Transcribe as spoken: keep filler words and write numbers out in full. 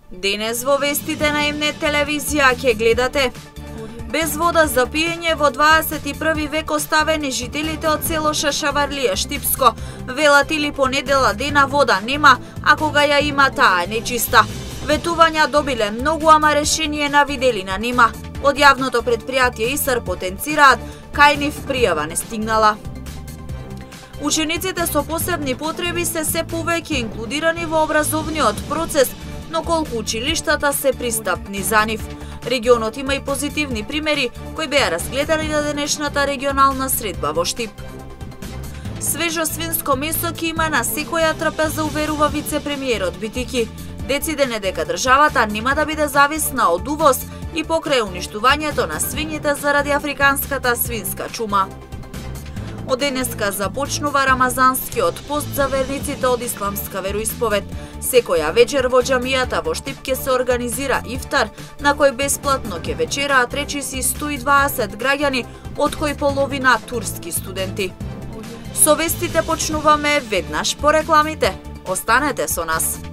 Денес во вестите на М Н Т телевизија ќе гледате: без вода за пиење во дваесет и први век оставени жителите од село Шашаварлија Штипско. Велат или по недела дена вода нема, а кога ја има таа е нечиста. Ветувања добиле многу, ама решение на виделина нема. Од јавното предпријатие ИСАР потенцираат, кај нив пријава не стигнала. Учениците со посебни потреби се се повеќе инклудирани во образовниот процес, но колку училиштата се пристапни за нив. Регионот има и позитивни примери кои беа разгледани на денешната регионална средба во Штип. Свежо свинско месо ќе има на секоја трпеза, уверува вице-премиерот, бидејќи дециден е дека државата нема да биде зависна од увоз и покрај уништувањето на свињите заради африканската свинска чума. Од денеска започнува рамазанскиот пост за верниците од исламска вероисповед. Секоја вечер во џамијата во Штип ќе се организира ифтар, на кој бесплатно ќе вечераат речиси сто и дваесет граѓани, од кои половина турски студенти. Со вестите почнуваме веднаш по рекламите. Останете со нас.